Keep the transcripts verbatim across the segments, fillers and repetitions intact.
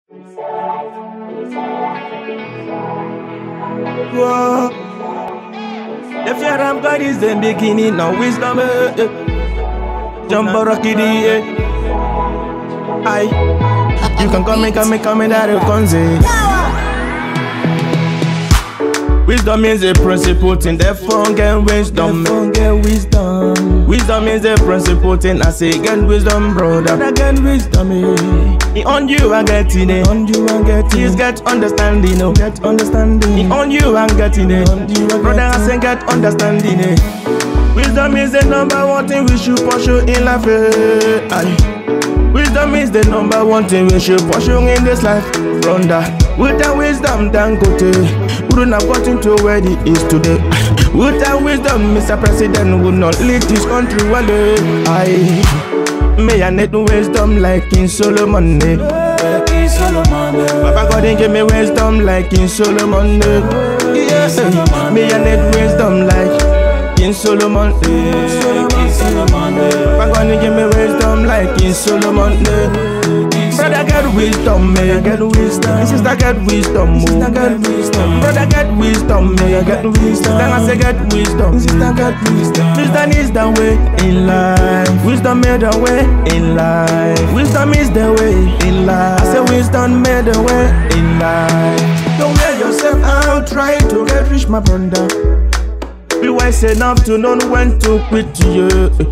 Whoa. The fear of God is the beginning of wisdom. Eh, eh. Jumbo Rocky D. Eh. Aye. You can come and come and come and Darokunzy. Wisdom is a principle thing, therefore get wisdom. Get wisdom. Wisdom is a principle thing. I say get wisdom, brother. I get wisdom. Eh. On you I get in it. On you I get in it. Get understanding. Oh. Get understanding. On you I get in it. On you I brother I say get understanding. Eh. Wisdom is the number one thing we should pursue in life. Eh. Aye. Wisdom is the number one thing we should pursue in this life, brother. Without wisdom, Dangote wouldn't have gotten to where he is today. Without wisdom, Mister President would not lead this country well. I may I need wisdom like in Solomon. Papa God didn't give me wisdom like in Solomon. Yes, may I need wisdom like in Solomon. Papa God didn't give me wisdom like in Solomon. Brother get wisdom, may I get wisdom. Sister get wisdom, sister get wisdom. Brother get wisdom, may I get wisdom. Then I say get wisdom, sister get wisdom. Wisdom is the way in life. Wisdom made the way in life. Wisdom is the way in life. I say wisdom made the way in life. Don't wear yourself out trying to get rich, my brother. Be wise enough to know when to quit you.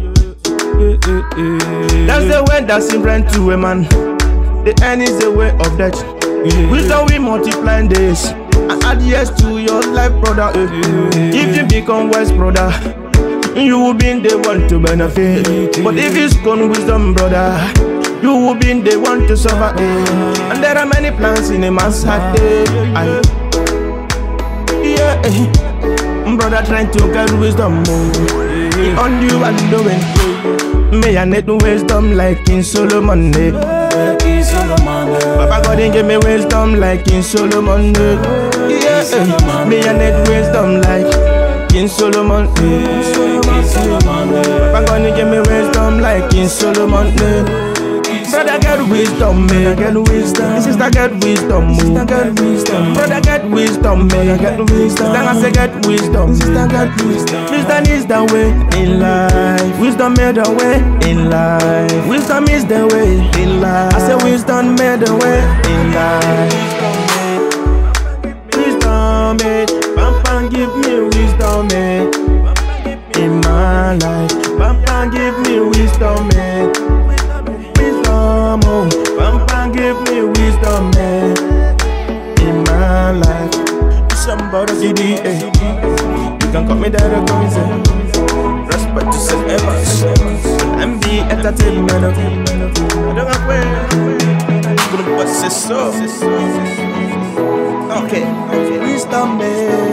That's the way that's different to a man. The end is the way of death. Yeah. Wisdom we multiply this and add years to your life, brother. Yeah. If you become wise, brother, you will be the one to benefit. Yeah. But if you scorn wisdom, brother, you will be the one to suffer. Yeah. And there are many plans in a man's heart. Yeah, yeah. Brother trying to get wisdom, yeah. On you and doing. May I need wisdom like in Solomon. Yeah. Papa God didn't give me wisdom like in Solomon. Yeah, me I need wisdom like in Solomon. Papa God didn't give me wisdom like in Solomon. Brother get wisdom, may I get wisdom. Sister get wisdom, sister get wisdom. Brother get wisdom, may I get wisdom. Then I say get wisdom, sister get wisdom. Wisdom is the way in life. Wisdom made the way in life. Wisdom is the way in life. I say wisdom made the way in life. Wisdom made, Papa give me wisdom made in my life. Papa give me wisdom made. Oh, Papa give me wisdom, man, in my life. Somebody see the eh. You can call me Darokunzy. Respect to Saint Evans and be entertainment. I don't have way. Gonna bust it so. Okay, okay. Wisdom, man.